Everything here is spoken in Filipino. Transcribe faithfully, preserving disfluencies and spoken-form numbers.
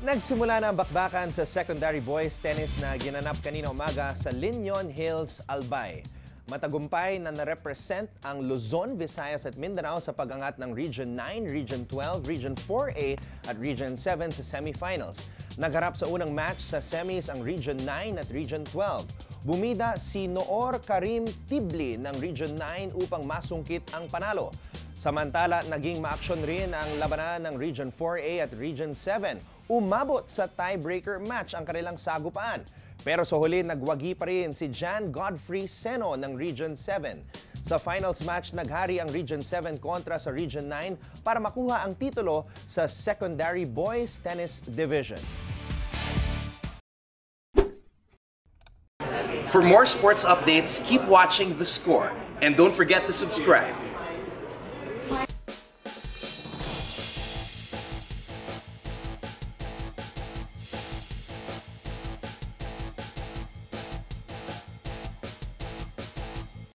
Nagsimula na ang bakbakan sa secondary boys tennis na ginanap kanina umaga sa Linyon Hills, Albay. Matagumpay na narepresent ang Luzon, Visayas at Mindanao sa pag-angat ng Region nine, Region twelve, Region four A at Region seven sa semifinals. Nagharap sa unang match sa semis ang Region nine at Region twelve. Bumida si Noor Karim Tibli ng Region nine upang masungkit ang panalo. Samantala, naging ma-aksyon rin ang labanan ng Region four A at Region seven. Umabot sa tiebreaker match ang kanilang sagupaan. Pero sa huli, nagwagi pa rin si Jan Godfrey Seno ng Region seven. Sa finals match, naghari ang Region seven kontra sa Region nine para makuha ang titulo sa Secondary Boys Tennis Division. For more sports updates, keep watching The Score and don't forget to subscribe.